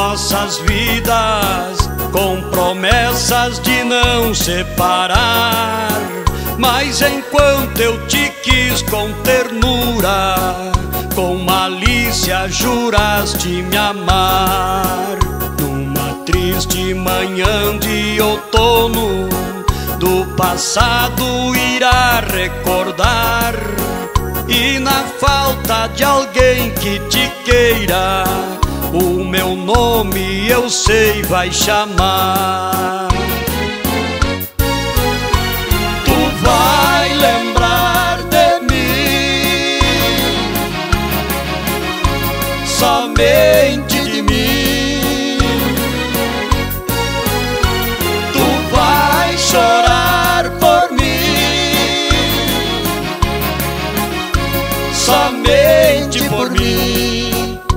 nossas vidas, com promessas de não separar. Mas enquanto eu te quis com ternura, com malícia juraste me amar. Numa triste manhã de outono, do passado irá recordar. E na falta de alguém que te queira, o meu nome eu sei vai chamar. Tu vai lembrar de mim, somente de mim. Tu vai chorar por mim, somente por mim.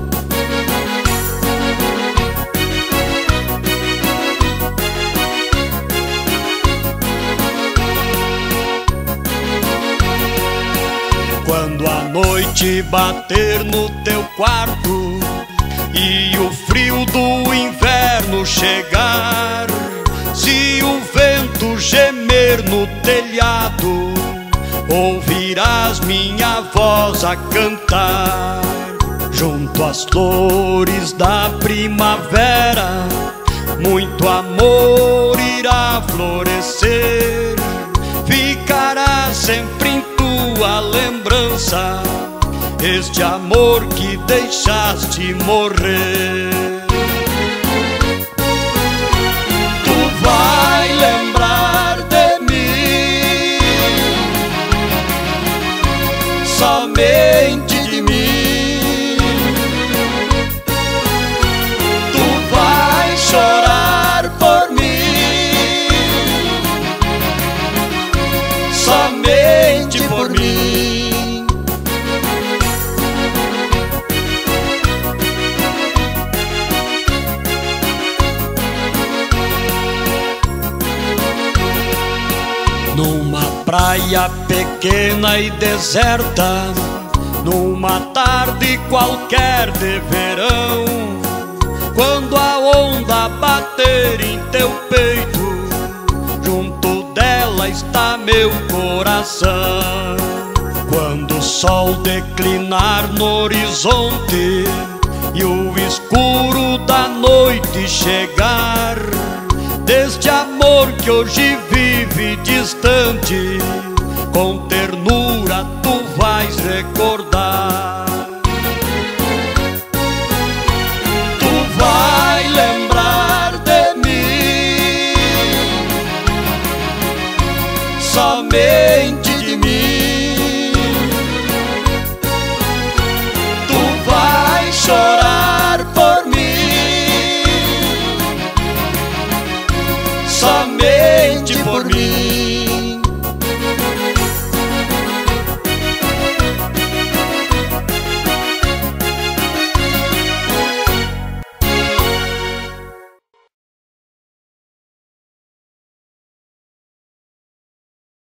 Quando a noite bater no teu quarto e o frio do inverno chegar, se o vento gemer no telhado, ouvirás minha voz a cantar. Junto às flores da primavera, muito amor irá florescer. Ficará sempre em tua lembrança este amor que deixaste morrer. Tu vai lembrar de mim, somente de mim. Tu vai chorar por mim, somente por mim. Numa praia pequena e deserta, numa tarde qualquer de verão, quando a onda bater em teu peito, junto dela está meu coração. Quando o sol declinar no horizonte e o escuro da noite chegar, deste amor que hoje vive distante, com ternura tu vais recordar.